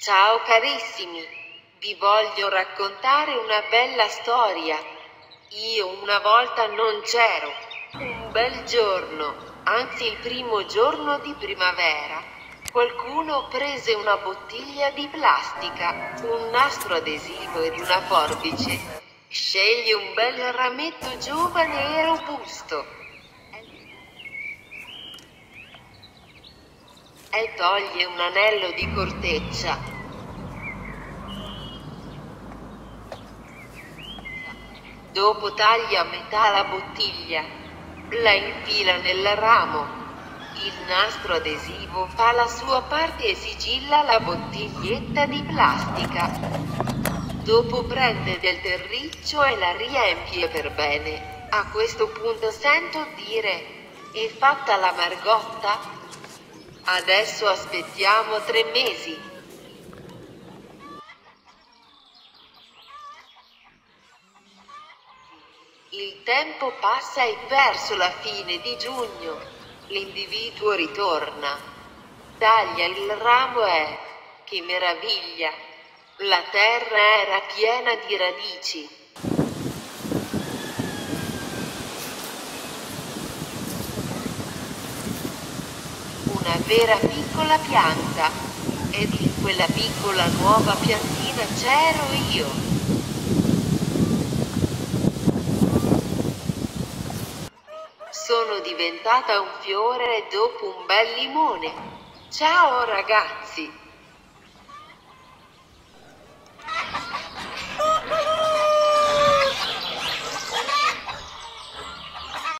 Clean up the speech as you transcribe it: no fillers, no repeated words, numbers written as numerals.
Ciao carissimi, vi voglio raccontare una bella storia. Io una volta non c'ero. Un bel giorno, anzi il primo giorno di primavera, qualcuno prese una bottiglia di plastica, un nastro adesivo ed una forbice. Sceglie un bel rametto giovane e robusto. E toglie un anello di corteccia. Dopo taglia a metà la bottiglia, la infila nel ramo. Il nastro adesivo fa la sua parte e sigilla la bottiglietta di plastica. Dopo prende del terriccio e la riempie per bene. A questo punto sento dire: è fatta la margotta? Adesso aspettiamo 3 mesi. Il tempo passa e verso la fine di giugno l'individuo ritorna. Taglia il ramo e, che meraviglia, la terra era piena di radici. Una vera piccola pianta. Ed in quella piccola nuova piantina c'ero io. Sono diventata un fiore dopo un bel limone. Ciao ragazzi!